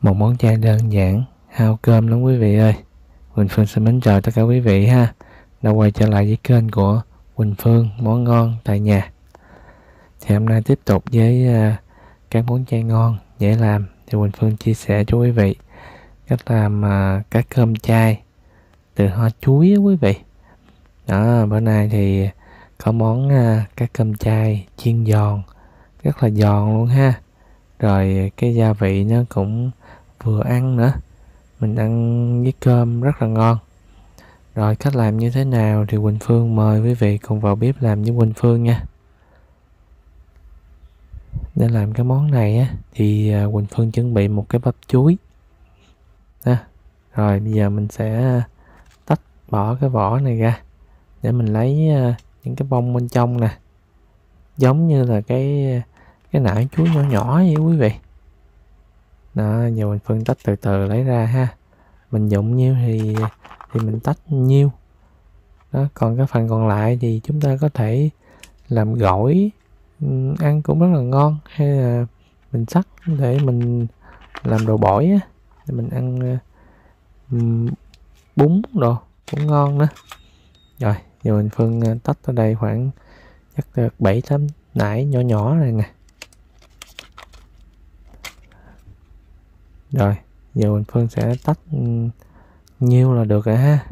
Một món chay đơn giản, hao cơm lắm quý vị ơi. Quỳnh Phương xin mến chào tất cả quý vị ha. Đã quay trở lại với kênh của Quỳnh Phương món ngon tại nhà. Thì hôm nay tiếp tục với các món chay ngon, dễ làm. Thì Quỳnh Phương chia sẻ cho quý vị cách làm cá cơm chay từ hoa chuối quý vị. Đó, bữa nay thì có món cá cơm chay chiên giòn, rất là giòn luôn ha. Rồi cái gia vị nó cũng vừa ăn nữa, mình ăn với cơm rất là ngon. Rồi cách làm như thế nào thì Quỳnh Phương mời quý vị cùng vào bếp làm với Quỳnh Phương nha. Để làm cái món này á thì Quỳnh Phương chuẩn bị một cái bắp chuối đó. Rồi bây giờ mình sẽ tách bỏ cái vỏ này ra để mình lấy những cái bông bên trong nè, giống như là cái nải chuối nhỏ nhỏ vậy quý vị. Đó, giờ mình phân tách từ từ lấy ra ha. Mình dụng nhiêu thì mình tách nhiêu. Đó, còn cái phần còn lại thì chúng ta có thể làm gỏi, ăn cũng rất là ngon, hay là mình xắt để mình làm đồ bổi á, để mình ăn bún đồ cũng ngon nữa. Rồi giờ mình phân tách ở đây khoảng chắc 7-8 nải nhỏ nhỏ này nè. Rồi giờ mình Phương sẽ tách nhiêu là được rồi ha.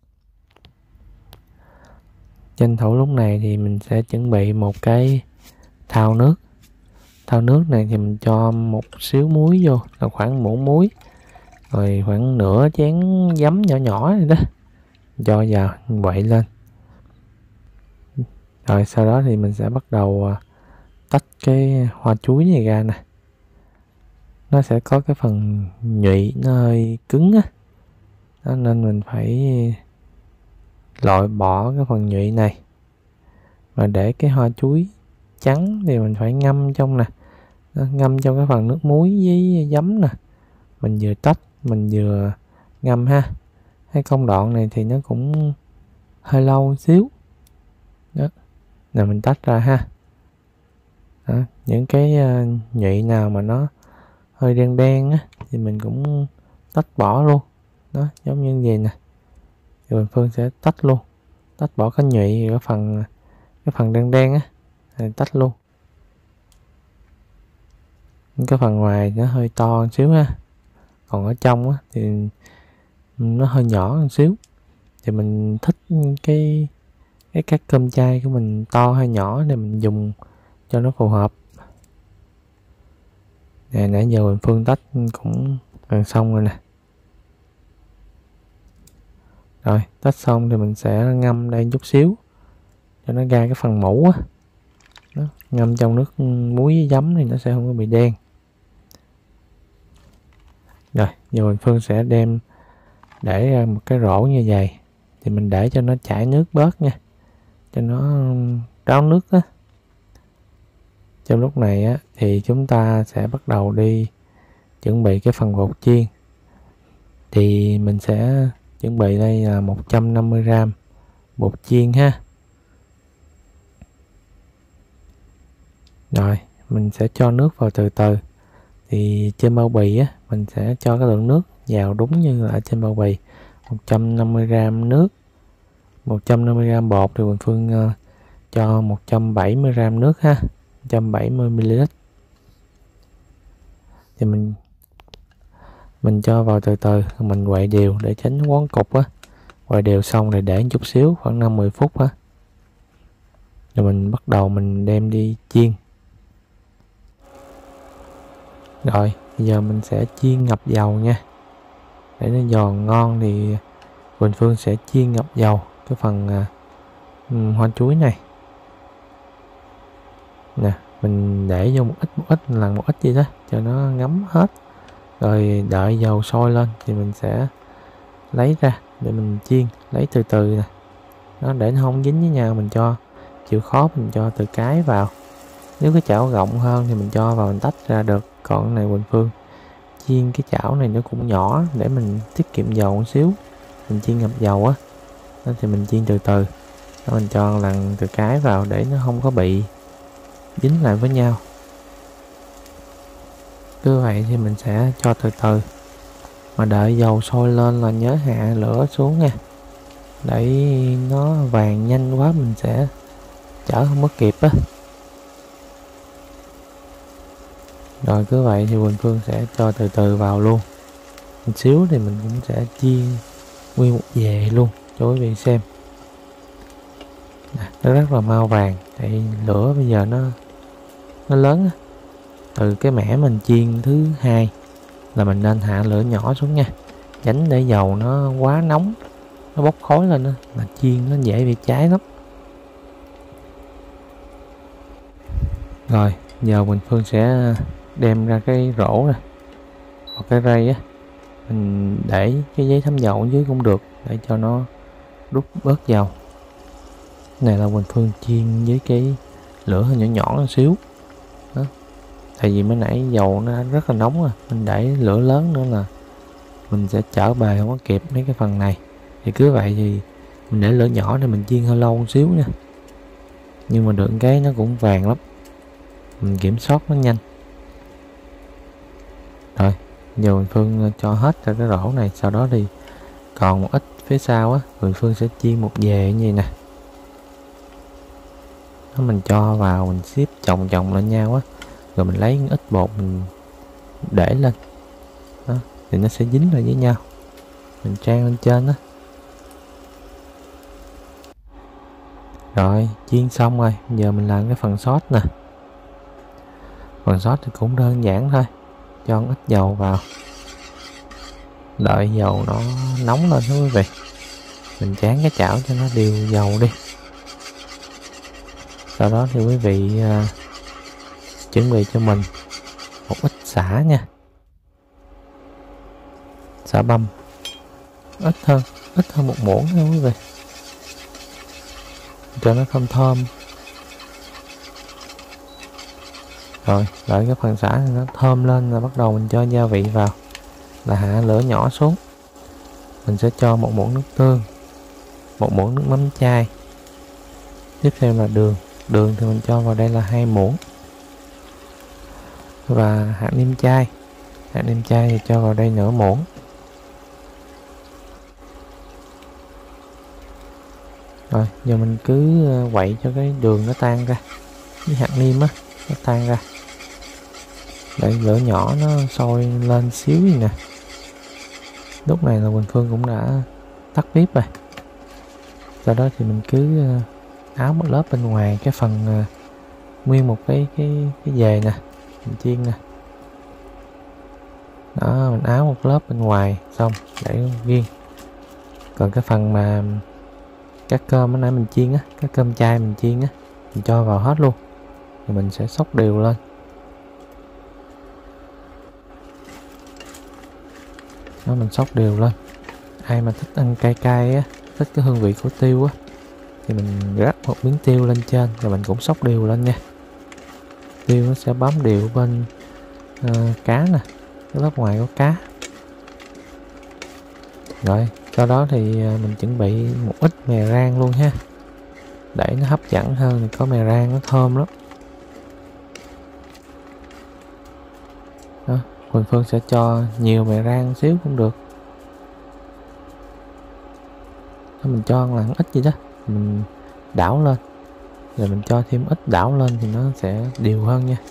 Tranh thủ lúc này thì mình sẽ chuẩn bị một cái thau nước. Thau nước này thì mình cho một xíu muối vô, là khoảng muỗng muối, rồi khoảng nửa chén giấm nhỏ nhỏ này đó, cho vào quậy lên. Rồi sau đó thì mình sẽ bắt đầu tách cái hoa chuối này ra nè. Nó sẽ có cái phần nhụy nó hơi cứng á, đó, nên mình phải loại bỏ cái phần nhụy này. Và để cái hoa chuối trắng thì mình phải ngâm trong nè, ngâm trong cái phần nước muối với giấm nè. Mình vừa tách mình vừa ngâm ha. Cái công đoạn này thì nó cũng hơi lâu xíu đó, là mình tách ra ha. Đó, những cái nhụy nào mà nó hơi đen đen á thì mình cũng tách bỏ luôn. Đó, giống như vậy nè. Rồi Phương sẽ tách luôn, tách bỏ cái nhụy, cái phần đen đen á thì tách luôn. Cái phần ngoài nó hơi to một xíu ha, còn ở trong á thì nó hơi nhỏ một xíu. Thì mình thích cái các cơm chay của mình to hay nhỏ để mình dùng cho nó phù hợp. Nè, nãy giờ mình Phương tách cũng gần xong rồi nè. Rồi tách xong thì mình sẽ ngâm đây chút xíu cho nó ra cái phần mũ á. Đó, ngâm trong nước muối với giấm thì nó sẽ không có bị đen. Rồi giờ mình Phương sẽ đem để ra một cái rổ như vậy, thì mình để cho nó chảy nước bớt nha, cho nó ráo nước á. Trong lúc này á thì chúng ta sẽ bắt đầu đi chuẩn bị cái phần bột chiên. Thì mình sẽ chuẩn bị đây là 150g bột chiên ha. Rồi mình sẽ cho nước vào từ từ. Thì trên bao bì á mình sẽ cho cái lượng nước vào đúng như là ở trên bao bì. 150g nước, 150g bột thì Quỳnh Phương cho 170g nước ha, 170ml. Thì mình cho vào từ từ, mình quậy đều để tránh quấn cục á. Quậy đều xong rồi để một chút xíu khoảng 5-10 phút á. Rồi mình bắt đầu mình đem đi chiên. Rồi bây giờ mình sẽ chiên ngập dầu nha. Để nó giòn ngon thì Quỳnh Phương sẽ chiên ngập dầu cái phần hoa chuối này nè. Mình để vô một ít lần một ít gì đó cho nó ngấm hết. Rồi đợi dầu sôi lên thì mình sẽ lấy ra để mình chiên, lấy từ từ nè. Nó để nó không dính với nhau, mình cho chịu khó mình cho từ cái vào. Nếu cái chảo rộng hơn thì mình cho vào mình tách ra được. Còn cái này Quỳnh Phương chiên cái chảo này nó cũng nhỏ để mình tiết kiệm dầu một xíu. Mình chiên ngập dầu á, đó thì mình chiên từ từ. Đó, mình cho lần từ cái vào để nó không có bị dính lại với nhau. Cứ vậy thì mình sẽ cho từ từ, mà đợi dầu sôi lên là nhớ hạ lửa xuống nha, để nó vàng nhanh quá mình sẽ chở không có kịp á. Rồi cứ vậy thì Quỳnh Phương sẽ cho từ từ vào luôn. Một xíu thì mình cũng sẽ chiên nguyên một dề luôn cho quý vị xem. Nó rất là mau vàng, tại lửa bây giờ nó lớn á. Từ cái mẻ mình chiên thứ hai là mình nên hạ lửa nhỏ xuống nha, tránh để dầu nó quá nóng, nó bốc khói lên đó, mà chiên nó dễ bị cháy lắm. Rồi giờ Quỳnh Phương sẽ đem ra cái rổ nè, hoặc cái rây á, mình để cái giấy thấm dầu ở dưới cũng được, để cho nó rút bớt dầu. Này là Quỳnh Phương chiên với cái lửa hơi nhỏ nhỏ một xíu đó. Tại vì mới nãy dầu nó rất là nóng rồi, mình để lửa lớn nữa là mình sẽ chở bề không có kịp mấy cái phần này. Thì cứ vậy thì mình để lửa nhỏ để mình chiên hơi lâu một xíu nha, nhưng mà được cái nó cũng vàng lắm, mình kiểm soát nó nhanh. Rồi giờ Quỳnh Phương cho hết ra cái rổ này, sau đó thì còn một ít phía sau á, Quỳnh Phương sẽ chiên một dề như vậy nè. Đó, mình cho vào, mình xếp chồng lên nhau á, rồi mình lấy ít bột mình để lên đó, thì nó sẽ dính lại với nhau, mình trang lên trên đó. Rồi chiên xong rồi, giờ mình làm cái phần sốt nè. Phần sốt thì cũng đơn giản thôi, cho ít dầu vào, đợi dầu nó nóng lên đó quý vị, mình tráng cái chảo cho nó đều dầu đi. Sau đó thì quý vị chuẩn bị cho mình một ít sả nha, sả băm ít hơn một muỗng nha quý vị, cho nó thơm thơm. Rồi đợi cái phần sả nó thơm lên là bắt đầu mình cho gia vị vào, là hạ lửa nhỏ xuống. Mình sẽ cho một muỗng nước tương, một muỗng nước mắm chai, tiếp theo là đường thì mình cho vào đây là 2 muỗng, và hạt nêm chai thì cho vào đây nửa muỗng. Rồi giờ mình cứ quậy cho cái đường nó tan ra, với hạt nêm á nó tan ra, để lửa nhỏ nó sôi lên xíu gì nè. Lúc này là Quỳnh Phương cũng đã tắt bếp rồi. Sau đó thì mình cứ áo một lớp bên ngoài cái phần nguyên một cái dề nè, mình chiên nè. Đó, mình áo một lớp bên ngoài xong để riêng. Còn cái phần mà các cơm hồi nãy mình chiên á, các cơm chay mình chiên á, mình cho vào hết luôn, thì mình sẽ xóc đều lên. Đó, mình xóc đều lên. Ai mà thích ăn cay cay á, thích cái hương vị của tiêu á, thì mình rắc một miếng tiêu lên trên, rồi mình cũng xóc đều lên nha. Tiêu nó sẽ bám đều bên cá nè, cái lớp ngoài của cá. Rồi sau đó thì mình chuẩn bị một ít mè rang luôn ha, để nó hấp dẫn hơn, thì có mè rang nó thơm lắm. Đó, Quỳnh Phương sẽ cho nhiều mè rang xíu cũng được. Đó, mình cho là ít gì đó, mình đảo lên, rồi mình cho thêm ít đảo lên thì nó sẽ đều hơn nha.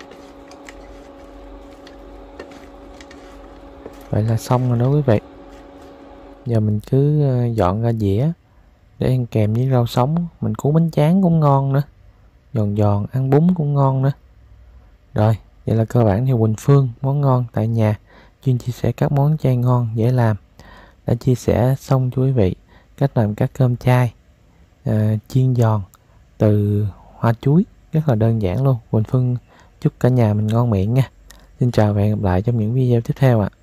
Vậy là xong rồi đó quý vị. Giờ mình cứ dọn ra dĩa để ăn kèm với rau sống. Mình cuốn bánh tráng cũng ngon nữa, giòn giòn, ăn bún cũng ngon nữa. Rồi vậy là cơ bản thì Quỳnh Phương món ngon tại nhà, chuyên chia sẻ các món chay ngon dễ làm, đã chia sẻ xong cho quý vị cách làm các cơm chay chiên giòn từ hoa chuối, rất là đơn giản luôn. Quỳnh Phương chúc cả nhà mình ngon miệng nha. Xin chào và hẹn gặp lại trong những video tiếp theo ạ.